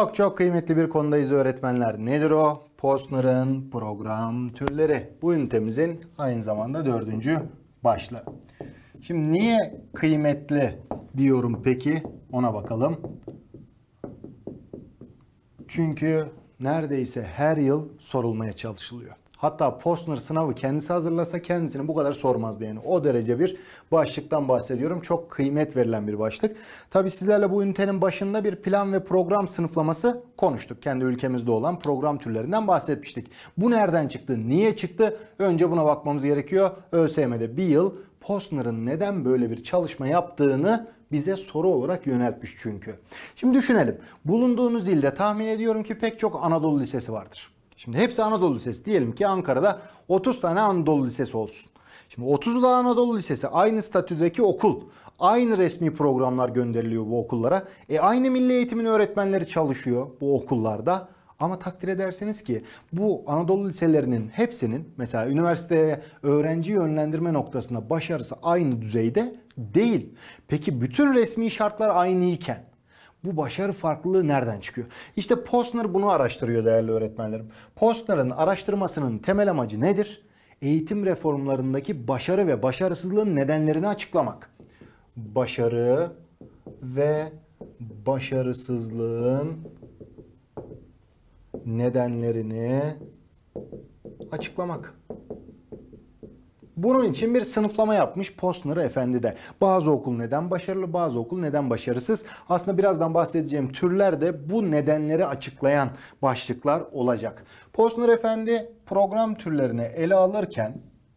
Çok çok kıymetli bir konudayız öğretmenler. Nedir o? Postner'ın program türleri. Bu ünitemizin aynı zamanda 4. başlığı. Şimdi niye kıymetli diyorum peki? Ona bakalım. Çünkü neredeyse her yıl sorulmaya çalışılıyor. Hatta Postner sınavı kendisi hazırlasa kendisini bu kadar sormazdı yani. O derece bir başlıktan bahsediyorum. Çok kıymet verilen bir başlık. Tabii sizlerle bu ünitenin başında bir plan ve program sınıflaması konuştuk. Kendi ülkemizde olan program türlerinden bahsetmiştik. Bu nereden çıktı? Niye çıktı? Önce buna bakmamız gerekiyor. ÖSYM'de bir yıl Postner'ın neden böyle bir çalışma yaptığını bize soru olarak yöneltmiş çünkü. Şimdi düşünelim. Bulunduğunuz ilde tahmin ediyorum ki pek çok Anadolu Lisesi vardır. Şimdi hepsi Anadolu Lisesi. Diyelim ki Ankara'da 30 tane Anadolu Lisesi olsun. Şimdi 30 tane Anadolu Lisesi aynı statüdeki okul. Aynı resmi programlar gönderiliyor bu okullara. Aynı milli eğitimin öğretmenleri çalışıyor bu okullarda. Ama takdir edersiniz ki bu Anadolu liselerinin hepsinin mesela üniversiteye öğrenci yönlendirme noktasında başarısı aynı düzeyde değil. Peki bütün resmi şartlar aynı iken bu başarı farklılığı nereden çıkıyor? İşte Postner bunu araştırıyor değerli öğretmenlerim. Postner'ın araştırmasının temel amacı nedir? Eğitim reformlarındaki başarı ve başarısızlığın nedenlerini açıklamak. Başarı ve başarısızlığın nedenlerini açıklamak. Bunun için bir sınıflama yapmış Postner Efendi de. Bazı okul neden başarılı, bazı okul neden başarısız. Aslında birazdan bahsedeceğim türler de bu nedenleri açıklayan başlıklar olacak. Postner Efendi program türlerini ele alırken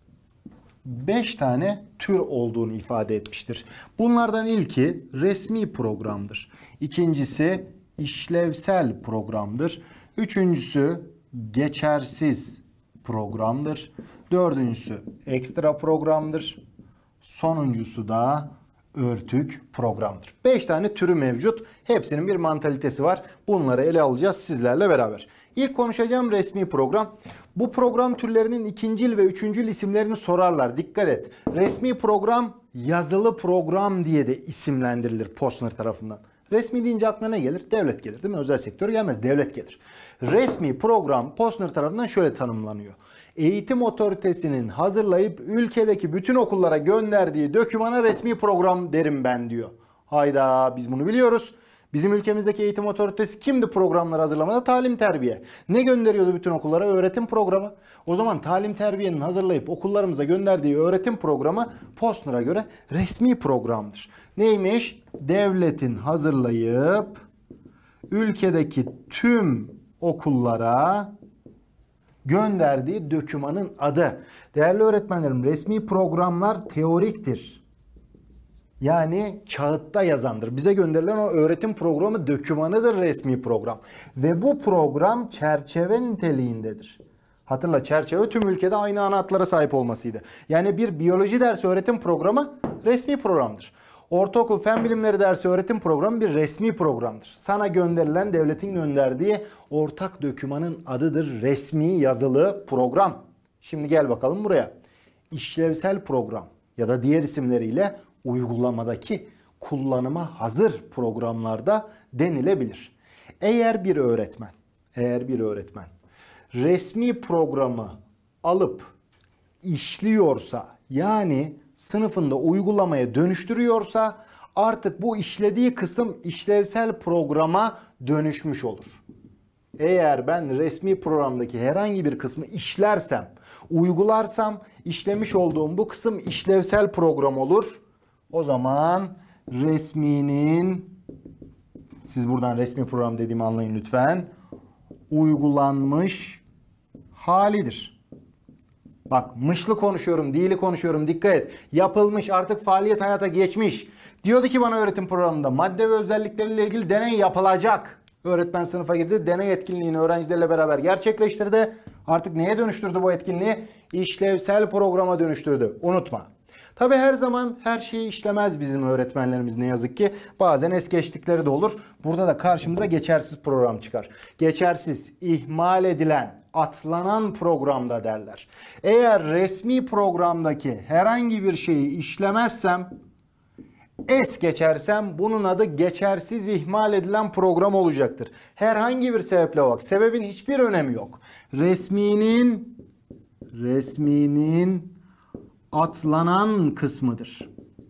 5 tane tür olduğunu ifade etmiştir. Bunlardan ilki resmi programdır. İkincisi işlevsel programdır. Üçüncüsü geçersiz programdır. Dördüncüsü ekstra programdır. Sonuncusu da örtük programdır. 5 tane türü mevcut. Hepsinin bir mantalitesi var. Bunları ele alacağız sizlerle beraber. İlk konuşacağım resmi program. Bu program türlerinin ikincil ve üçüncül isimlerini sorarlar. Dikkat et. Resmi program yazılı program diye de isimlendirilir Postner tarafından. Resmi deyince aklına ne gelir? Devlet gelir değil mi? Özel sektör gelmez. Devlet gelir. Resmi program Postner tarafından şöyle tanımlanıyor. Eğitim otoritesinin hazırlayıp ülkedeki bütün okullara gönderdiği dokümana resmi program derim ben diyor. Hayda biz bunu biliyoruz. Bizim ülkemizdeki eğitim otoritesi kimdi programları hazırlamada? Talim terbiye. Ne gönderiyordu bütün okullara? Öğretim programı. O zaman talim terbiyenin hazırlayıp okullarımıza gönderdiği öğretim programı Postner'a göre resmi programdır. Neymiş? Devletin hazırlayıp ülkedeki tüm okullara gönderdiği dokümanın adı. Değerli öğretmenlerim, resmi programlar teoriktir. Yani kağıtta yazandır. Bize gönderilen o öğretim programı dokümanıdır resmi program. Ve bu program çerçeve niteliğindedir. Hatırla, çerçeve tüm ülkede aynı ana hatlara sahip olmasıydı. Yani bir biyoloji dersi öğretim programı resmi programdır. Ortaokul fen bilimleri dersi öğretim programı bir resmi programdır. Sana gönderilen devletin gönderdiği ortak dokümanın adıdır resmi yazılı program. Şimdi gel bakalım buraya. İşlevsel program ya da diğer isimleriyle uygulamadaki kullanıma hazır programlarda denilebilir. Eğer bir öğretmen resmi programı alıp işliyorsa, yani sınıfında uygulamaya dönüştürüyorsa artık bu işlediği kısım işlevsel programa dönüşmüş olur. Eğer ben resmi programdaki herhangi bir kısmı işlersem, uygularsam işlemiş olduğum bu kısım işlevsel program olur. O zaman resminin, siz buradan resmi program dediğimi anlayın lütfen, uygulanmış halidir. Bak, mışlı konuşuyorum, değili konuşuyorum, dikkat et. Yapılmış, artık faaliyet hayata geçmiş. Diyordu ki bana öğretim programında madde ve özellikleriyle ilgili deney yapılacak. Öğretmen sınıfa girdi, deney etkinliğini öğrencilerle beraber gerçekleştirdi. Artık neye dönüştürdü bu etkinliği? İşlevsel programa dönüştürdü. Unutma. Tabi her zaman her şeyi işlemez bizim öğretmenlerimiz ne yazık ki. Bazen es geçtikleri de olur. Burada da karşımıza geçersiz program çıkar. Geçersiz, ihmal edilen, atlanan programda derler. Eğer resmi programdaki herhangi bir şeyi işlemezsem es geçersem bunun adı geçersiz ihmal edilen program olacaktır. Herhangi bir sebeple bak. Sebebin hiçbir önemi yok. Resminin atlanan kısmıdır.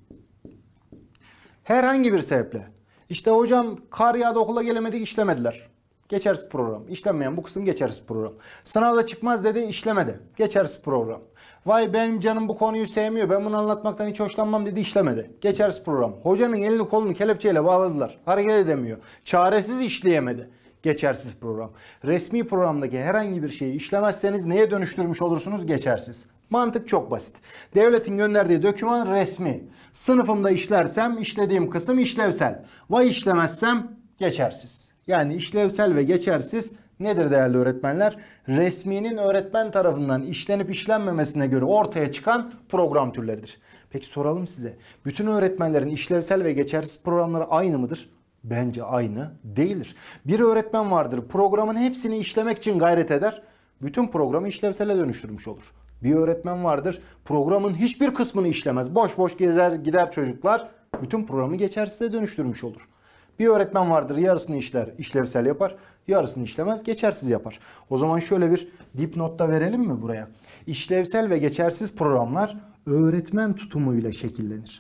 Herhangi bir sebeple. İşte hocam kar yağdı okula gelemedik işlemediler. Geçersiz program. İşlenmeyen bu kısım geçersiz program. Sınavda çıkmaz dedi işlemedi. Geçersiz program. Vay benim canım bu konuyu sevmiyor. Ben bunu anlatmaktan hiç hoşlanmam dedi işlemedi. Geçersiz program. Hocanın elini kolunu kelepçeyle bağladılar. Hareket edemiyor. Çaresiz işleyemedi. Geçersiz program. Resmi programdaki herhangi bir şeyi işlemezseniz neye dönüştürmüş olursunuz? Geçersiz. Mantık çok basit. Devletin gönderdiği doküman resmi. Sınıfımda işlersem işlediğim kısım işlevsel. Vay işlemezsem geçersiz. Yani işlevsel ve geçersiz nedir değerli öğretmenler? Resminin öğretmen tarafından işlenip işlenmemesine göre ortaya çıkan program türleridir. Peki soralım size. Bütün öğretmenlerin işlevsel ve geçersiz programları aynı mıdır? Bence aynı değildir. Bir öğretmen vardır programın hepsini işlemek için gayret eder. Bütün programı işlevsele dönüştürmüş olur. Bir öğretmen vardır programın hiçbir kısmını işlemez. Boş boş gezer gider çocuklar. Bütün programı geçersize dönüştürmüş olur. Bir öğretmen vardır yarısını işler, işlevsel yapar. Yarısını işlemez, geçersiz yapar. O zaman şöyle bir dipnotta verelim mi buraya? İşlevsel ve geçersiz programlar öğretmen tutumuyla şekillenir.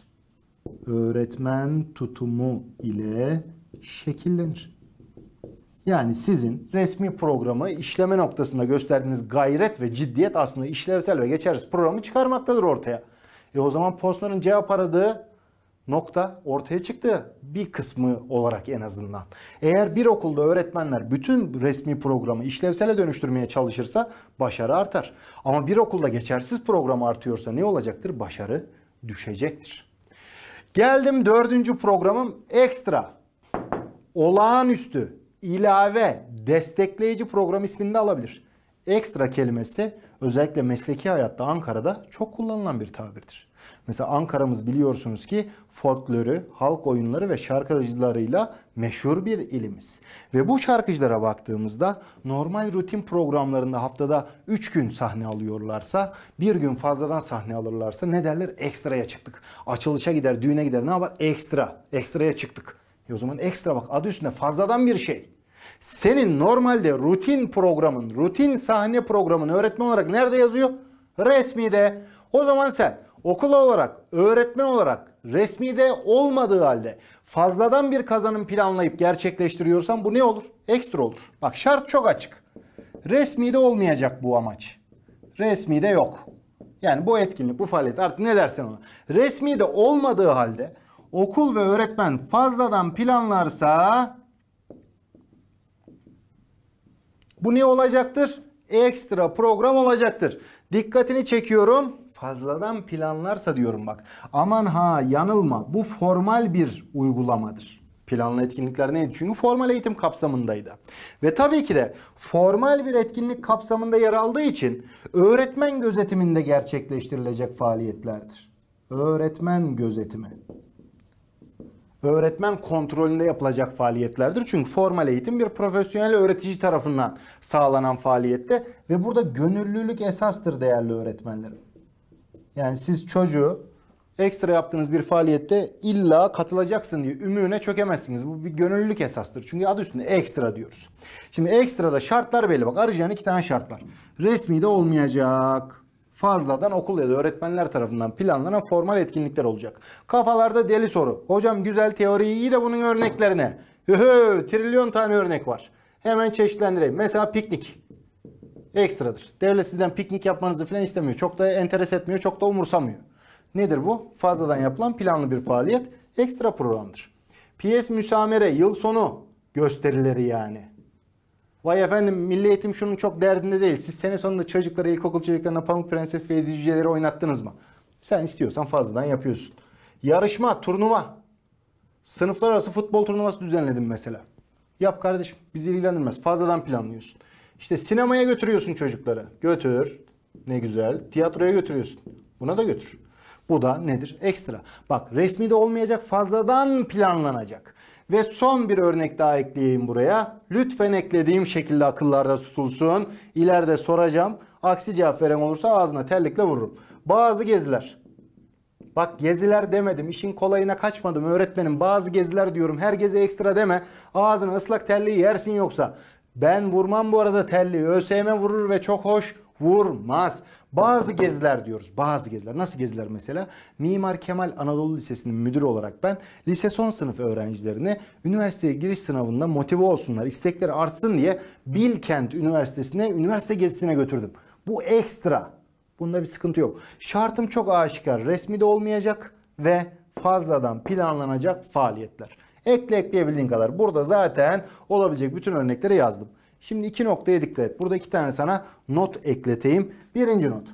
Öğretmen tutumu ile şekillenir. Yani sizin resmi programı işleme noktasında gösterdiğiniz gayret ve ciddiyet aslında işlevsel ve geçersiz programı çıkarmaktadır ortaya. O zaman Posner'ın cevap aradığı nokta ortaya çıktı. Bir kısmı olarak en azından. Eğer bir okulda öğretmenler bütün resmi programı işlevsele dönüştürmeye çalışırsa başarı artar. Ama bir okulda geçersiz program artıyorsa ne olacaktır? Başarı düşecektir. Geldim 4. programım ekstra, olağanüstü, ilave, destekleyici program ismini de alabilir. Ekstra kelimesi özellikle mesleki hayatta Ankara'da çok kullanılan bir tabirdir. Mesela Ankara'mız biliyorsunuz ki folkloru, halk oyunları ve şarkıcılarıyla meşhur bir ilimiz. Ve bu şarkıcılara baktığımızda normal rutin programlarında haftada 3 gün sahne alıyorlarsa, bir gün fazladan sahne alırlarsa ne derler? Ekstraya çıktık. Açılışa gider, düğüne gider ne yapar? Ekstra. Ekstraya çıktık. O zaman ekstra bak adı üstünde fazladan bir şey. Senin normalde rutin programın, rutin sahne programın öğretmen olarak nerede yazıyor? Resmide. O zaman sen okul olarak, öğretmen olarak resmide olmadığı halde fazladan bir kazanım planlayıp gerçekleştiriyorsan bu ne olur? Ekstra olur. Bak şart çok açık. Resmide olmayacak bu amaç. Resmide yok. Yani bu etkinlik, bu faaliyet artık ne dersen ona. Resmide olmadığı halde okul ve öğretmen fazladan planlarsa bu ne olacaktır? Ekstra program olacaktır. Dikkatini çekiyorum. Fazladan planlarsa diyorum bak. Aman ha yanılma. Bu formal bir uygulamadır. Planlı etkinlikler neydi? Çünkü formal eğitim kapsamındaydı. Ve tabii ki de formal bir etkinlik kapsamında yer aldığı için öğretmen gözetiminde gerçekleştirilecek faaliyetlerdir. Öğretmen gözetimi. Öğretmen kontrolünde yapılacak faaliyetlerdir. Çünkü formal eğitim bir profesyonel öğretici tarafından sağlanan faaliyette ve burada gönüllülük esastır değerli öğretmenlerim. Yani siz çocuğu ekstra yaptığınız bir faaliyette illa katılacaksın diye ümüğüne çökemezsiniz. Bu bir gönüllülük esastır. Çünkü adı üstünde ekstra diyoruz. Şimdi ekstrada şartlar belli. Bak arayacağın 2 tane şart var. Resmi de olmayacak. Fazladan okul ya da öğretmenler tarafından planlanan formal etkinlikler olacak. Kafalarda deli soru. Hocam güzel teori iyi de bunun örneklerine. Trilyon tane örnek var. Hemen çeşitlendireyim. Mesela piknik. Ekstradır. Devlet sizden piknik yapmanızı falan istemiyor. Çok da enteres etmiyor. Çok da umursamıyor. Nedir bu? Fazladan yapılan planlı bir faaliyet. Ekstra programdır. Piyes müsamere, yıl sonu gösterileri yani. Vay efendim milli eğitim şunun çok derdinde değil. Siz sene sonunda çocuklara, ilkokul çocuklarına Pamuk Prenses ve Yedi Cüceleri oynattınız mı? Sen istiyorsan fazladan yapıyorsun. Yarışma, turnuva. Sınıflar arası futbol turnuvası düzenledim mesela. Yap kardeşim, bizi ilgilendirmez. Fazladan planlıyorsun. İşte sinemaya götürüyorsun çocukları. Götür. Ne güzel. Tiyatroya götürüyorsun. Buna da götür. Bu da nedir? Ekstra. Bak resmi de olmayacak, fazladan planlanacak. Ve son bir örnek daha ekleyeyim buraya. Lütfen eklediğim şekilde akıllarda tutulsun. İleride soracağım. Aksi cevap veren olursa ağzına terlikle vururum. Bazı geziler. Bak geziler demedim. İşin kolayına kaçmadım öğretmenim. Bazı geziler diyorum. Her gezi ekstra deme. Ağzına ıslak terliği yersin yoksa. Ben vurmam bu arada terliği. ÖSYM vurur ve çok hoş vurmaz. Bazı geziler diyoruz. Bazı geziler. Nasıl geziler mesela? Mimar Kemal Anadolu Lisesi'nin müdürü olarak ben lise son sınıf öğrencilerine üniversiteye giriş sınavında motive olsunlar, istekleri artsın diye Bilkent Üniversitesi'ne üniversite gezisine götürdüm. Bu ekstra. Bunda bir sıkıntı yok. Şartım çok aşikar. Resmi de olmayacak ve fazladan planlanacak faaliyetler. Ekle ekleyebildiğin kadar. Burada zaten olabilecek bütün örnekleri yazdım. Şimdi iki noktaya dikkat et. Burada iki tane sana not ekleteyim. Birinci not.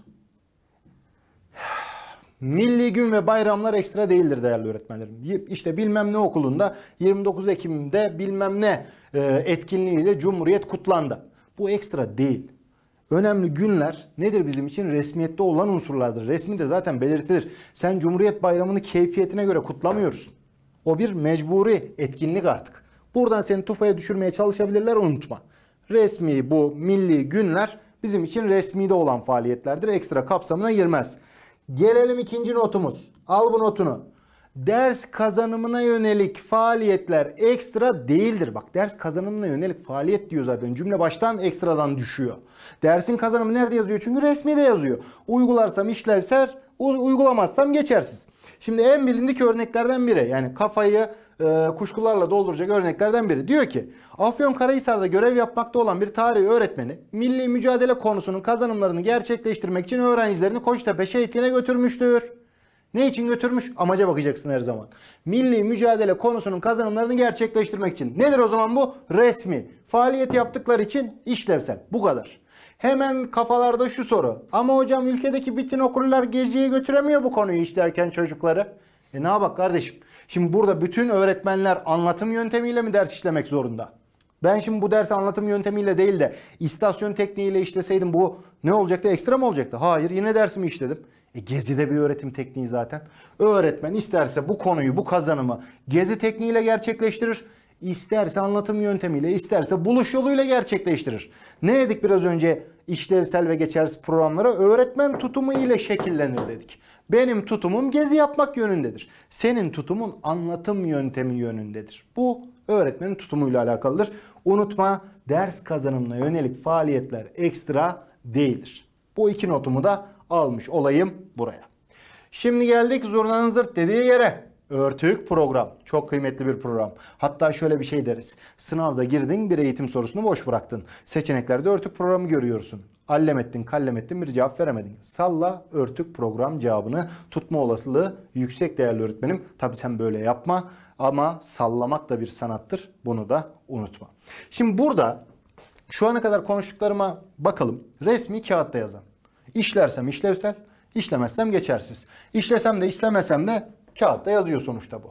Milli gün ve bayramlar ekstra değildir değerli öğretmenlerim. İşte bilmem ne okulunda 29 Ekim'de bilmem ne etkinliğiyle Cumhuriyet kutlandı. Bu ekstra değil. Önemli günler nedir bizim için? Resmiyette olan unsurlardır. Resmi de zaten belirtilir. Sen Cumhuriyet Bayramı'nı keyfiyetine göre kutlamıyorsun. O bir mecburi etkinlik artık. Buradan seni tufaya düşürmeye çalışabilirler, unutma. Resmi bu milli günler bizim için resmide olan faaliyetlerdir. Ekstra kapsamına girmez. Gelelim ikinci notumuz. Al bu notunu. Ders kazanımına yönelik faaliyetler ekstra değildir. Bak ders kazanımına yönelik faaliyet diyor zaten. Cümle baştan ekstradan düşüyor. Dersin kazanımı nerede yazıyor? Çünkü resmi de yazıyor. Uygularsam işlevsel, uygulamazsam geçersiz. Şimdi en bilindik örneklerden biri, yani kafayı kuşkularla dolduracak örneklerden biri. Diyor ki Afyonkarahisar'da görev yapmakta olan bir tarih öğretmeni milli mücadele konusunun kazanımlarını gerçekleştirmek için öğrencilerini Koçtepe şehitliğine götürmüştür. Ne için götürmüş? Amaca bakacaksın her zaman. Milli mücadele konusunun kazanımlarını gerçekleştirmek için. Nedir o zaman bu? Resmi. Faaliyet yaptıkları için işlevsel. Bu kadar. Hemen kafalarda şu soru. Ama hocam ülkedeki bütün okullar geziye götüremiyor bu konuyu işlerken çocukları. Ne yapak kardeşim? Şimdi burada bütün öğretmenler anlatım yöntemiyle mi ders işlemek zorunda? Ben şimdi bu dersi anlatım yöntemiyle değil de istasyon tekniğiyle işleseydim bu ne olacaktı? Ekstra mı olacaktı? Hayır, yine dersimi işledim. Gezi'de bir öğretim tekniği zaten. Öğretmen isterse bu konuyu, bu kazanımı gezi tekniğiyle gerçekleştirir. İsterse anlatım yöntemiyle, isterse buluş yoluyla gerçekleştirir. Ne dedik biraz önce işlevsel ve geçersiz programlara? Öğretmen tutumu ile şekillenir dedik. Benim tutumum gezi yapmak yönündedir. Senin tutumun anlatım yöntemi yönündedir. Bu öğretmenin tutumuyla alakalıdır. Unutma, ders kazanımına yönelik faaliyetler ekstra değildir. Bu iki notumu da almış olayım buraya. Şimdi geldik zurnanın zırt dediği yere. Örtük program. Çok kıymetli bir program. Hatta şöyle bir şey deriz. Sınavda girdin, bir eğitim sorusunu boş bıraktın. Seçeneklerde örtük programı görüyorsun. Allem ettin, kallem ettin, bir cevap veremedin. Salla örtük program cevabını, tutma olasılığı yüksek değerli öğretmenim. Tabii sen böyle yapma ama sallamak da bir sanattır. Bunu da unutma. Şimdi burada şu ana kadar konuştuklarıma bakalım. Resmi kağıtta yazan. İşlersem işlevsel, işlemezsem geçersiz. İşlesem de işlemesem de kağıtta yazıyor sonuçta bu.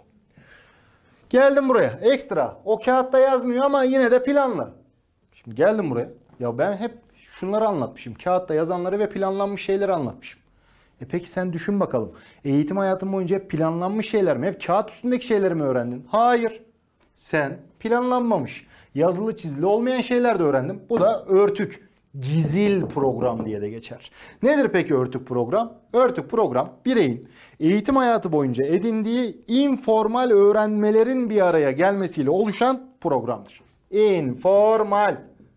Geldim buraya. Ekstra. O kağıtta yazmıyor ama yine de planlı. Şimdi geldim buraya. Ya ben hep şunları anlatmışım. Kağıtta yazanları ve planlanmış şeyleri anlatmışım. Peki sen düşün bakalım. Eğitim hayatın boyunca hep planlanmış şeyler mi? Hep kağıt üstündeki şeyleri mi öğrendin? Hayır. Sen planlanmamış, yazılı çizili olmayan şeyler de öğrendin. Bu da örtük. Gizil program diye de geçer. Nedir peki örtük program? Örtük program bireyin eğitim hayatı boyunca edindiği informal öğrenmelerin bir araya gelmesiyle oluşan programdır. İnformal.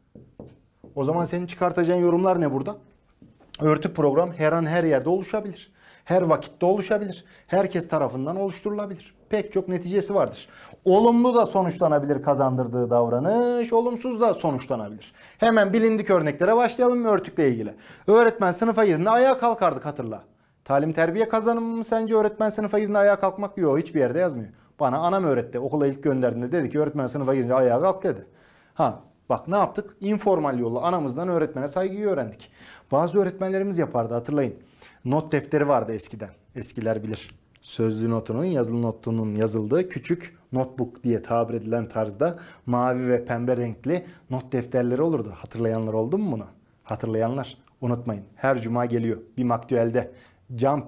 O zaman senin çıkartacağın yorumlar ne burada? Örtük program her an her yerde oluşabilir. Her vakitte oluşabilir. Herkes tarafından oluşturulabilir. Pek çok neticesi vardır. Olumlu da sonuçlanabilir kazandırdığı davranış, olumsuz da sonuçlanabilir. Hemen bilindik örneklere başlayalım mı örtükle ilgili? Öğretmen sınıfa girdiğinde ayağa kalkardık, hatırla. Talim terbiye kazanımı mı sence öğretmen sınıfa girdiğinde ayağa kalkmak? Yok, hiçbir yerde yazmıyor. Bana anam öğretti. Okula ilk gönderdiğinde dedi ki öğretmen sınıfa girince ayağa kalk dedi. Bak ne yaptık? İnformal yolla anamızdan öğretmene saygıyı öğrendik. Bazı öğretmenlerimiz yapardı, hatırlayın. Not defteri vardı eskiden. Eskiler bilir. Sözlü notunun, yazılı notunun yazıldığı küçük notebook diye tabir edilen tarzda mavi ve pembe renkli not defterleri olurdu. Hatırlayanlar oldu mu bunu? Hatırlayanlar unutmayın. Her cuma geliyor. Bir maktüelde Jumpet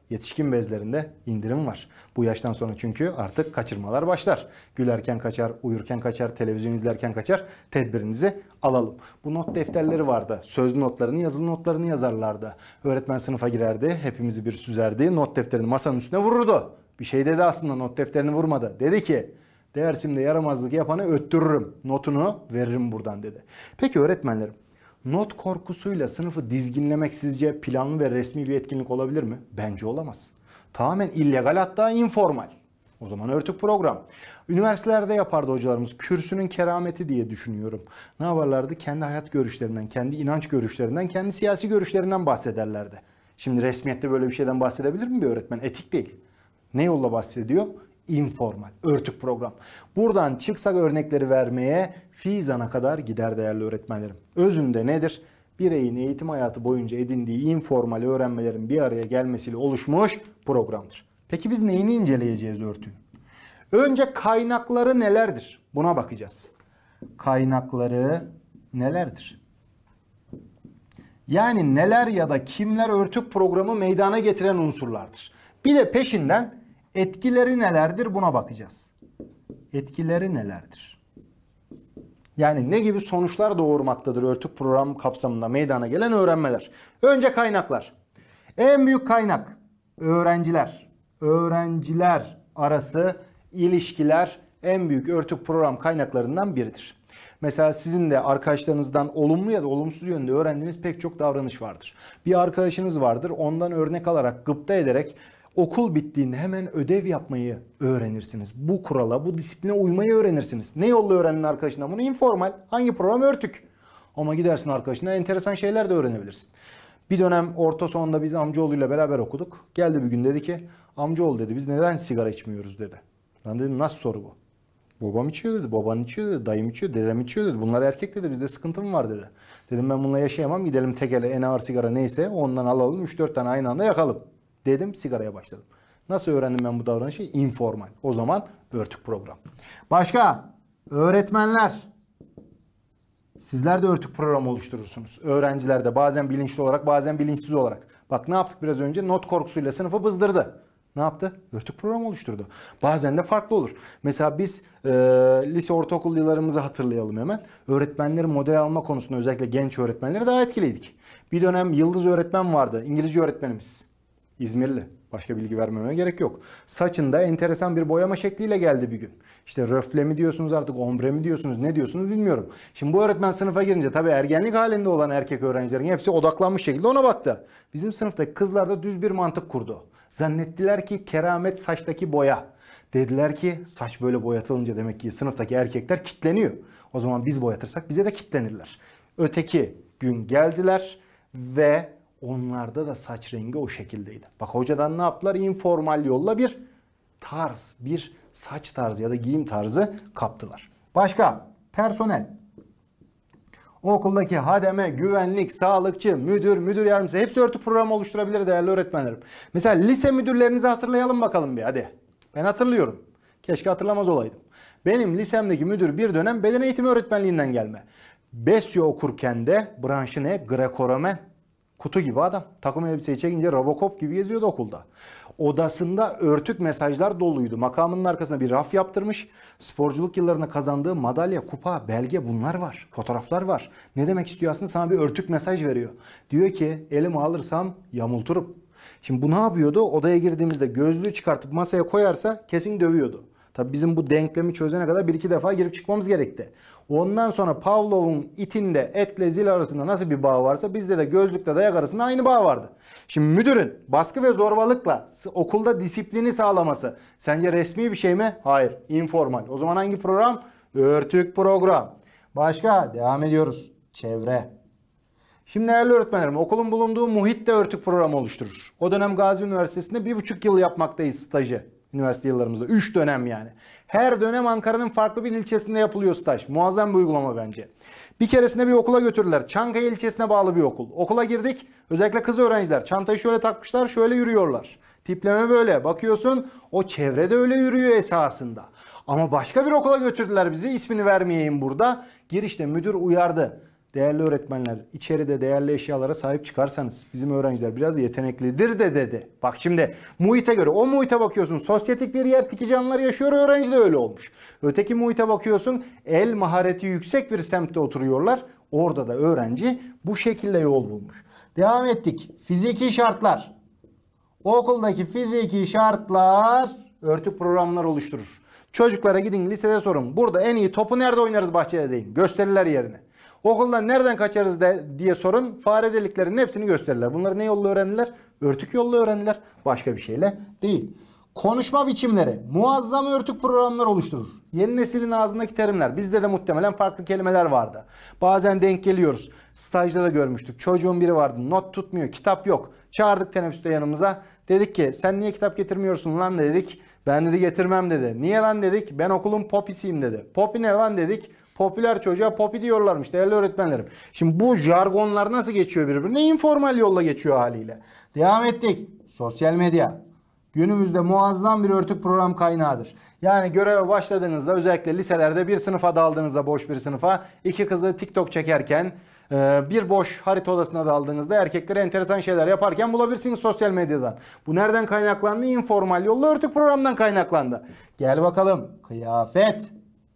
Yetişkin bezlerinde indirim var. Bu yaştan sonra çünkü artık kaçırmalar başlar. Gülerken kaçar, uyurken kaçar, televizyon izlerken kaçar. Tedbirinizi alalım. Bu not defterleri vardı. Sözlü notlarını, yazılı notlarını yazarlardı. Öğretmen sınıfa girerdi, hepimizi bir süzerdi. Not defterini masanın üstüne vururdu. Bir şey dedi aslında, not defterini vurmadı. Dedi ki, dersimde yaramazlık yapanı öttürürüm. Notunu veririm buradan dedi. Peki öğretmenlerim, not korkusuyla sınıfı dizginlemek sizce planlı ve resmi bir etkinlik olabilir mi? Bence olamaz. Tamamen illegal, hatta informal. O zaman örtük program. Üniversitelerde yapardı hocalarımız. Kürsünün kerameti diye düşünüyorum. Ne yaparlardı? Kendi hayat görüşlerinden, kendi inanç görüşlerinden, kendi siyasi görüşlerinden bahsederlerdi. Şimdi resmiyette böyle bir şeyden bahsedebilir mi bir öğretmen? Etik değil. Ne yolla bahsediyor? Informal, örtük program. Buradan çıksak örnekleri vermeye fizana kadar gider değerli öğretmenlerim. Özünde nedir? Bireyin eğitim hayatı boyunca edindiği informal öğrenmelerin bir araya gelmesiyle oluşmuş programdır. Peki biz neyini inceleyeceğiz örtüğün? Önce kaynakları nelerdir? Buna bakacağız. Kaynakları nelerdir? Yani neler ya da kimler örtük programı meydana getiren unsurlardır. Bir de peşinden etkileri nelerdir buna bakacağız. Etkileri nelerdir? Yani ne gibi sonuçlar doğurmaktadır örtük program kapsamında meydana gelen öğrenmeler? Önce kaynaklar. En büyük kaynak öğrenciler. Öğrenciler arası ilişkiler en büyük örtük program kaynaklarından biridir. Mesela sizin de arkadaşlarınızdan olumlu ya da olumsuz yönde öğrendiğiniz pek çok davranış vardır. Bir arkadaşınız vardır, ondan örnek alarak, gıpta ederek okul bittiğinde hemen ödev yapmayı öğrenirsiniz. Bu kurala, bu disipline uymayı öğrenirsiniz. Ne yolla öğrendin arkadaşından bunu? İnformal. Hangi program? Örtük. Ama gidersin arkadaşına enteresan şeyler de öğrenebilirsin. Bir dönem orta sonunda biz amcaoğluyla beraber okuduk. Geldi bir gün dedi ki, amcaoğlu dedi, biz neden sigara içmiyoruz dedi. Ben dedim nasıl soru bu? Babam içiyor dedi, baban içiyor dedi, dayım içiyor, dedem içiyor dedi. Bunlar erkek dedi, bizde sıkıntı mı var dedi. Dedim ben bununla yaşayamam, gidelim tekele en ağır sigara neyse ondan alalım 3-4 tane aynı anda yakalım. Dedim, sigaraya başladım. Nasıl öğrendim ben bu davranışı? İnformal. O zaman örtük program. Başka? Öğretmenler. Sizler de örtük program oluşturursunuz. Öğrenciler de bazen bilinçli olarak bazen bilinçsiz olarak. Bak ne yaptık biraz önce? Not korkusuyla sınıfı bızdırdı. Ne yaptı? Örtük program oluşturdu. Bazen de farklı olur. Mesela biz lise ortaokul yıllarımızı hatırlayalım hemen. Öğretmenleri model alma konusunda özellikle genç öğretmenleri daha etkiliydik. Bir dönem Yıldız öğretmen vardı. İngilizce öğretmenimiz. İzmirli. Başka bilgi vermeme gerek yok. Saçında enteresan bir boyama şekliyle geldi bir gün. İşte röfle mi diyorsunuz artık, ombre mi diyorsunuz, ne diyorsunuz bilmiyorum. Şimdi bu öğretmen sınıfa girince tabii ergenlik halinde olan erkek öğrencilerin hepsi odaklanmış şekilde ona baktı. Bizim sınıftaki kızlar da düz bir mantık kurdu. Zannettiler ki keramet saçtaki boya. Dediler ki saç böyle boyatılınca demek ki sınıftaki erkekler kitleniyor. O zaman biz boyatırsak bize de kitlenirler. Öteki gün geldiler ve onlarda da saç rengi o şekildeydi. Bak hocadan ne yaptılar? İnformal yolla bir tarz, bir saç tarzı ya da giyim tarzı kaptılar. Başka? Personel. O okuldaki hademe, güvenlik, sağlıkçı, müdür, müdür yardımcısı hepsi örtük programı oluşturabilir değerli öğretmenlerim. Mesela lise müdürlerinizi hatırlayalım bakalım bir hadi. Ben hatırlıyorum. Keşke hatırlamaz olaydım. Benim lisemdeki müdür bir dönem beden eğitimi öğretmenliğinden gelme. Besyo okurken de branşı ne? Greco-Romen. Kutu gibi adam. Takım elbiseyi çekince Robocop gibi geziyordu okulda. Odasında örtük mesajlar doluydu. Makamının arkasına bir raf yaptırmış. Sporculuk yıllarında kazandığı madalya, kupa, belge bunlar var. Fotoğraflar var. Ne demek istiyor aslında? Sana bir örtük mesaj veriyor. Diyor ki elimi alırsam yamulturum. Şimdi bu ne yapıyordu? Odaya girdiğimizde gözlüğü çıkartıp masaya koyarsa kesin dövüyordu. Tabii bizim bu denklemi çözene kadar 1-2 defa girip çıkmamız gerekti. Ondan sonra Pavlov'un itinde etle zil arasında nasıl bir bağ varsa bizde de gözlükle dayak arasında aynı bağ vardı. Şimdi müdürün baskı ve zorbalıkla okulda disiplini sağlaması sence resmi bir şey mi? Hayır, informal. O zaman hangi program? Örtük program. Başka? Devam ediyoruz. Çevre. Şimdi değerli öğretmenlerim, okulun bulunduğu muhit de örtük programı oluşturur. O dönem Gazi Üniversitesi'nde 1,5 yıl yapmaktayız stajı. Üniversite yıllarımızda. 3 dönem yani. Her dönem Ankara'nın farklı bir ilçesinde yapılıyor staj. Muazzam bir uygulama bence. Bir keresinde bir okula götürdüler. Çankaya ilçesine bağlı bir okul. Okula girdik. Özellikle kız öğrenciler. Çantayı şöyle takmışlar, şöyle yürüyorlar. Tipleme böyle. Bakıyorsun o çevrede öyle yürüyor esasında. Ama başka bir okula götürdüler bizi. İsmini vermeyeyim burada. Girişte müdür uyardı. Değerli öğretmenler, içeride değerli eşyalara sahip çıkarsanız bizim öğrenciler biraz yeteneklidir de dedi. Bak şimdi muhite göre, o muhite bakıyorsun sosyetik bir yer, tiki canlılar yaşıyor, öğrenci de öyle olmuş. Öteki muhite bakıyorsun el mahareti yüksek bir semtte oturuyorlar. Orada da öğrenci bu şekilde yol bulmuş. Devam ettik. Fiziki şartlar. O okuldaki fiziki şartlar örtük programlar oluşturur. Çocuklara gidin lisede sorun. Burada en iyi topu nerede oynarız bahçede deyin. Gösterirler yerine. Okuldan nereden kaçarız diye sorun. Fare deliklerinin hepsini gösterirler. Bunları ne yolla öğrendiler? Örtük yolla öğrendiler. Başka bir şeyle değil. Konuşma biçimleri muazzam örtük programlar oluşturur. Yeni neslin ağzındaki terimler. Bizde de muhtemelen farklı kelimeler vardı. Bazen denk geliyoruz. Stajda da görmüştük. Çocuğun biri vardı. Not tutmuyor. Kitap yok. Çağırdık teneffüste yanımıza. Dedik ki sen niye kitap getirmiyorsun lan dedik. Ben dedi getirmem dedi. Niye lan dedik. Ben okulun popisiyim dedi. Popi ne lan dedik. Popüler çocuğa popi diyorlarmış değerli öğretmenlerim. Şimdi bu jargonlar nasıl geçiyor birbirine? İnformal yolla geçiyor haliyle. Devam ettik. Sosyal medya. Günümüzde muazzam bir örtük program kaynağıdır. Yani göreve başladığınızda özellikle liselerde bir sınıfa daldığınızda boş bir sınıfa iki kızı TikTok çekerken bir boş harita odasına daldığınızda erkekleri enteresan şeyler yaparken bulabilirsiniz sosyal medyadan. Bu nereden kaynaklandı? İnformal yolla örtük programdan kaynaklandı. Gel bakalım. Kıyafet.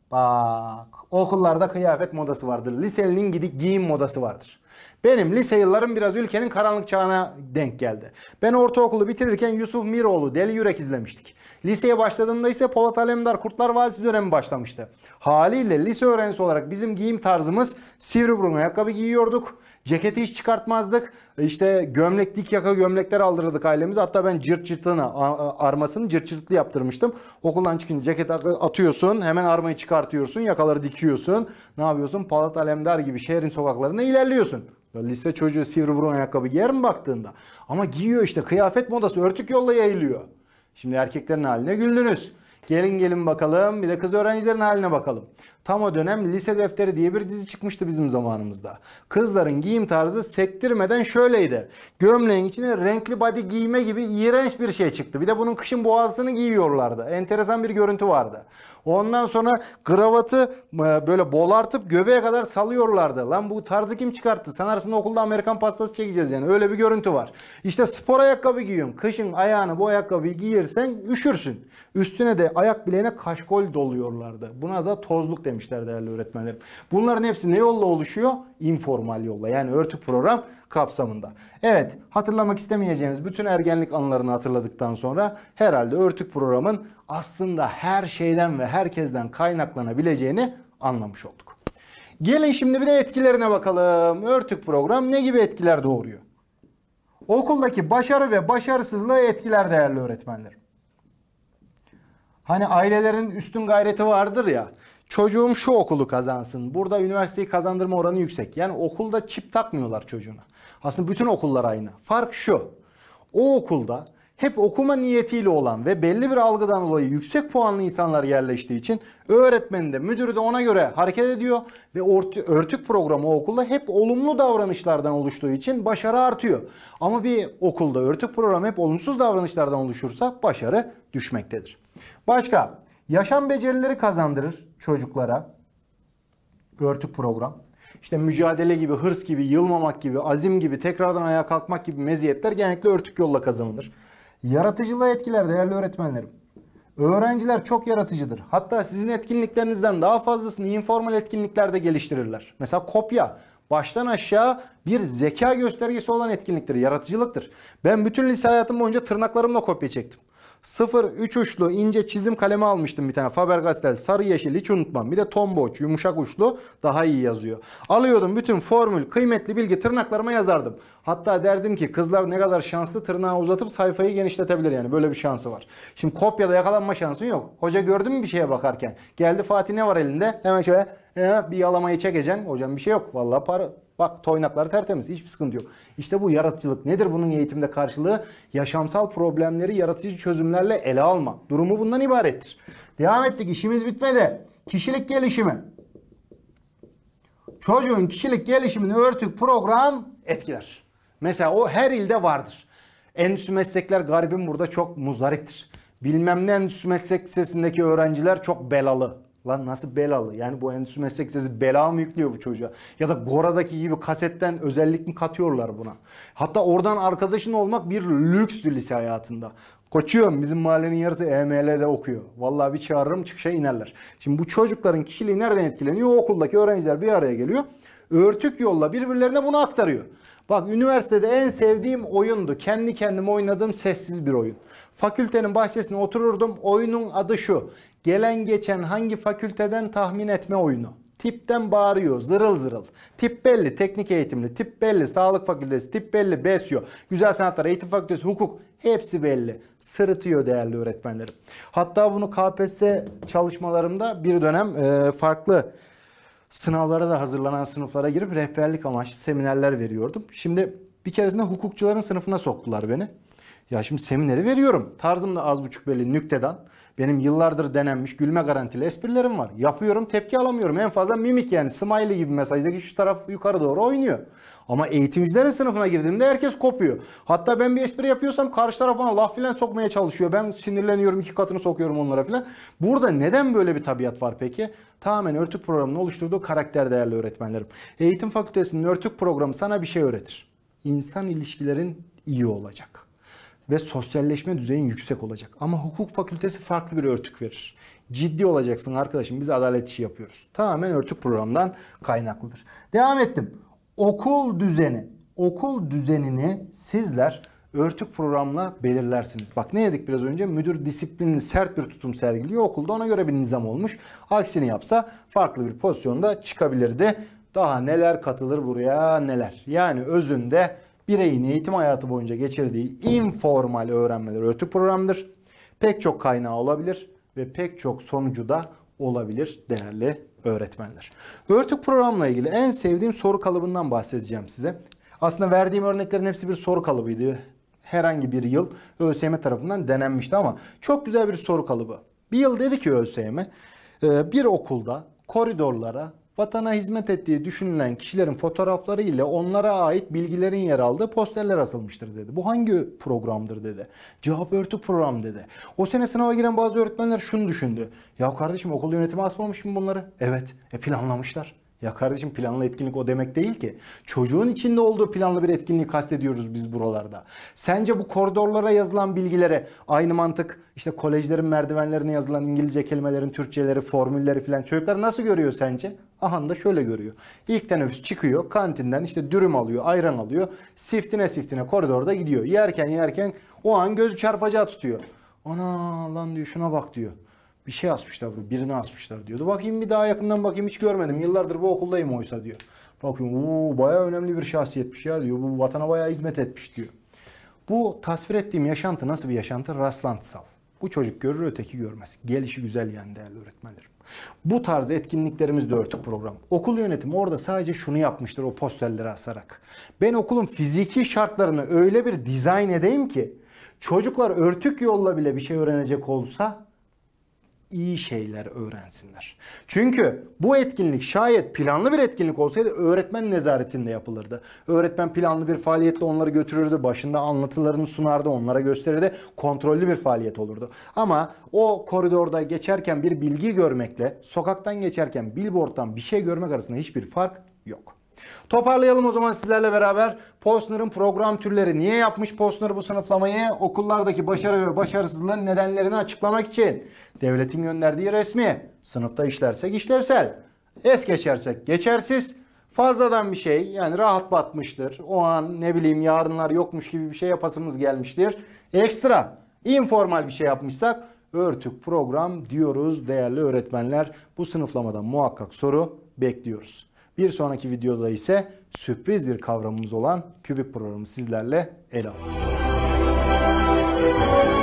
Bak okullarda kıyafet modası vardır. Liselinin giyim modası vardır. Benim lise yıllarım biraz ülkenin karanlık çağına denk geldi. Ben ortaokulu bitirirken Yusuf Miroğlu Deli Yürek izlemiştik. Liseye başladığımda ise Polat Alemdar Kurtlar Vadisi dönemi başlamıştı. Haliyle lise öğrencisi olarak bizim giyim tarzımız sivri burun ayakkabı giyiyorduk. Ceketi hiç çıkartmazdık. İşte gömlek, dik yaka gömlekler aldırırdık ailemize. Hatta ben cırt cırtını, armasını cırt cırtlı yaptırmıştım. Okuldan çıkınca ceketi atıyorsun. Hemen armayı çıkartıyorsun. Yakaları dikiyorsun. Ne yapıyorsun? Polat Alemdar gibi şehrin sokaklarında ilerliyorsun. Lise çocuğu sivri burun ayakkabı giyer mi baktığında? Ama giyiyor işte. Kıyafet modası örtük yolla yayılıyor. Şimdi erkeklerin haline güldünüz. Gelin bakalım bir de kız öğrencilerin haline bakalım. Tam o dönem Lise Defteri diye bir dizi çıkmıştı bizim zamanımızda. Kızların giyim tarzı sektirmeden şöyleydi. Gömleğin içine renkli body giyme gibi iğrenç bir şey çıktı. Bir de bunun kışın boğazını giyiyorlardı. Enteresan bir görüntü vardı. Ondan sonra kravatı böyle bolartıp göbeğe kadar salıyorlardı. Lan bu tarzı kim çıkarttı? Sanarsın okulda Amerikan pastası çekeceğiz yani. Öyle bir görüntü var. İşte spor ayakkabı giyiyorsun. Kışın ayağını bu ayakkabıyı giyirsen üşürsün. Üstüne de ayak bileğine kaşkol doluyorlardı. Buna da tozluk demişler değerli öğretmenlerim. Bunların hepsi ne yolla oluşuyor? İnformal yolla. Yani örtük program kapsamında. Evet, hatırlamak istemeyeceğimiz bütün ergenlik anılarını hatırladıktan sonra herhalde örtük programın aslında her şeyden ve herkesten kaynaklanabileceğini anlamış olduk. Gelin şimdi bir de etkilerine bakalım. Örtük program ne gibi etkiler doğuruyor? Okuldaki başarı ve başarısızlığı etkiler değerli öğretmenlerim. Hani ailelerin üstün gayreti vardır ya. Çocuğum şu okulu kazansın. Burada üniversiteyi kazandırma oranı yüksek. Yani okulda çip takmıyorlar çocuğuna. Aslında bütün okullar aynı. Fark şu. O okulda hep okuma niyetiyle olan ve belli bir algıdan dolayı yüksek puanlı insanlar yerleştiği için öğretmen de müdür de ona göre hareket ediyor ve örtük programı o okulda hep olumlu davranışlardan oluştuğu için başarı artıyor. Ama bir okulda örtük programı hep olumsuz davranışlardan oluşursa başarı düşmektedir. Başka, yaşam becerileri kazandırır çocuklara örtük program. İşte mücadele gibi, hırs gibi, yılmamak gibi, azim gibi, tekrardan ayağa kalkmak gibi meziyetler genellikle örtük yolla kazanılır. Yaratıcılığı etkiler değerli öğretmenlerim. Öğrenciler çok yaratıcıdır. Hatta sizin etkinliklerinizden daha fazlasını informal etkinliklerde geliştirirler. Mesela kopya. Baştan aşağı bir zeka göstergesi olan etkinliktir, yaratıcılıktır. Ben bütün lise hayatım boyunca tırnaklarımla kopya çektim. 0-3 uçlu ince çizim kalemi almıştım bir tane. Faber-Castell sarı yeşil hiç unutmam. Bir de tomboç yumuşak uçlu daha iyi yazıyor. Alıyordum bütün formül kıymetli bilgi tırnaklarıma yazardım. Hatta derdim ki kızlar ne kadar şanslı tırnağı uzatıp sayfayı genişletebilir yani böyle bir şansı var. Şimdi kopyada yakalanma şansın yok. Hoca gördü mü bir şeye bakarken? Geldi Fatih ne var elinde? Hemen şöyle bir yalamayı çekeceksin. Hocam bir şey yok. Vallahi para. Bak toynakları tertemiz. Hiçbir sıkıntı yok. İşte bu yaratıcılık. Nedir bunun eğitimde karşılığı? Yaşamsal problemleri yaratıcı çözümlerle ele alma. Durumu bundan ibarettir. Devam ettik. İşimiz bitmedi. Kişilik gelişimi. Çocuğun kişilik gelişimini örtük program etkiler. Mesela o her ilde vardır. Endüstri meslekler garibim burada çok muzdariptir. Bilmem ne endüstri meslek lisesindeki öğrenciler çok belalı. Lan nasıl belalı? Yani bu endüstri meslek lisesi bela mı yüklüyor bu çocuğa? Ya da Gora'daki gibi kasetten özellik mi katıyorlar buna? Hatta oradan arkadaşın olmak bir lükstü lise hayatında. Koçuyorum, bizim mahallenin yarısı EML'de okuyor. Vallahi bir çağırırım, çıkışa inerler. Şimdi bu çocukların kişiliği nereden etkileniyor? O okuldaki öğrenciler bir araya geliyor. Örtük yolla birbirlerine bunu aktarıyor. Bak, üniversitede en sevdiğim oyundu. Kendi kendime oynadığım sessiz bir oyun. Fakültenin bahçesine otururdum. Oyunun adı şu: gelen geçen hangi fakülteden tahmin etme oyunu. Tipten bağırıyor, zırıl zırıl. Tip belli, teknik eğitimli. Tip belli, sağlık fakültesi. Tip belli, BESYO. Güzel Sanatlar Eğitim Fakültesi, hukuk. Hepsi belli. Sırıtıyor değerli öğretmenlerim. Hatta bunu KPSS çalışmalarımda bir dönem farklı sınavlara da hazırlanan sınıflara girip rehberlik amaçlı seminerler veriyordum. Şimdi bir keresinde hukukçuların sınıfına soktular beni. Ya şimdi semineri veriyorum. Tarzım da az buçuk belli, nüktedan. Benim yıllardır denenmiş gülme garantili esprilerim var. Yapıyorum, tepki alamıyorum. En fazla mimik, yani smiley gibi mesajdaki şu taraf yukarı doğru oynuyor. Ama eğitimcilerin sınıfına girdiğimde herkes kopuyor. Hatta ben bir espri yapıyorsam karşı taraf bana laf filan sokmaya çalışıyor. Ben sinirleniyorum, 2 katını sokuyorum onlara filan. Burada neden böyle bir tabiat var peki? Tamamen örtük programının oluşturduğu karakter değerli öğretmenlerim. Eğitim fakültesinin örtük programı sana bir şey öğretir. İnsan ilişkilerin iyi olacak ve sosyalleşme düzeyin yüksek olacak. Ama hukuk fakültesi farklı bir örtük verir. Ciddi olacaksın arkadaşım, biz adalet işi yapıyoruz. Tamamen örtük programdan kaynaklıdır. Devam ettim. Okul düzeni. Okul düzenini sizler örtük programla belirlersiniz. Bak ne dedik biraz önce? Müdür disiplinli, sert bir tutum sergiliyor. Okulda ona göre bir nizam olmuş. Aksini yapsa farklı bir pozisyonda çıkabilirdi. Daha neler katılır buraya, neler. Yani özünde bireyin eğitim hayatı boyunca geçirdiği informal öğrenmeler örtük programdır. Pek çok kaynağı olabilir ve pek çok sonucu da olabilir değerli öğretmenler. Örtük programla ilgili en sevdiğim soru kalıbından bahsedeceğim size. Aslında verdiğim örneklerin hepsi bir soru kalıbıydı. Herhangi bir yıl ÖSYM tarafından denenmişti ama çok güzel bir soru kalıbı. Bir yıl dedi ki ÖSYM, bir okulda koridorlara vatana hizmet ettiği düşünülen kişilerin fotoğrafları ile onlara ait bilgilerin yer aldığı posterler asılmıştır dedi. Bu hangi programdır dedi. Cevap örtük program dedi. O sene sınava giren bazı öğretmenler şunu düşündü. Ya kardeşim, okul yönetimi asmamış mı bunları? Evet. Planlamışlar. Ya kardeşim, planlı etkinlik o demek değil ki. Çocuğun içinde olduğu planlı bir etkinliği kastediyoruz biz buralarda. Sence bu koridorlara yazılan bilgilere aynı mantık işte kolejlerin merdivenlerine yazılan İngilizce kelimelerin Türkçeleri, formülleri filan çocuklar nasıl görüyor sence? Aha da şöyle görüyor. İlk teneffüs çıkıyor, kantinden işte dürüm alıyor, ayran alıyor. Siftine siftine koridorda gidiyor. Yerken o an gözü çarpacağı tutuyor. Ana lan diyor, şuna bak diyor. Bir şey asmışlar, birini asmışlar diyordu. Bakayım bir daha yakından bakayım, hiç görmedim. Yıllardır bu okuldayım oysa diyor. Bakıyorum bayağı önemli bir şahsiyetmiş ya diyor. Bu vatana bayağı hizmet etmiş diyor. Bu tasvir ettiğim yaşantı nasıl bir yaşantı? Rastlantısal. Bu çocuk görür, öteki görmez. Gelişi güzel yani değerli öğretmenlerim. Bu tarz etkinliklerimiz de örtük program. Okul yönetimi orada sadece şunu yapmıştır o posterleri asarak. Ben okulun fiziki şartlarını öyle bir dizayn edeyim ki çocuklar örtük yolla bile bir şey öğrenecek olsa iyi şeyler öğrensinler. Çünkü bu etkinlik şayet planlı bir etkinlik olsaydı öğretmen nezaretinde yapılırdı. Öğretmen planlı bir faaliyetle onları götürürdü. Başında anlatılarını sunardı, onlara gösterirdi. Kontrollü bir faaliyet olurdu. Ama o koridorda geçerken bir bilgi görmekle sokaktan geçerken billboarddan bir şey görmek arasında hiçbir fark yok. Toparlayalım o zaman sizlerle beraber. Posner'ın program türleri. Niye yapmış Posner bu sınıflamayı? Okullardaki başarı ve başarısızlığın nedenlerini açıklamak için. Devletin gönderdiği resmi. Sınıfta işlersek işlevsel. Es geçersek geçersiz. Fazladan bir şey, yani rahat batmıştır. O an ne bileyim yarınlar yokmuş gibi bir şey yapasımız gelmiştir. Ekstra informal bir şey yapmışsak örtük program diyoruz değerli öğretmenler. Bu sınıflamadan muhakkak soru bekliyoruz. Bir sonraki videoda ise sürpriz bir kavramımız olan kübik programı sizlerle ele alacağız.